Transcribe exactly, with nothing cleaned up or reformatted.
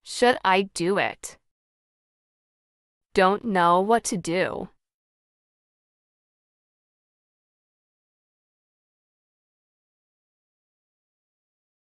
Should I do it? Don't know what to do.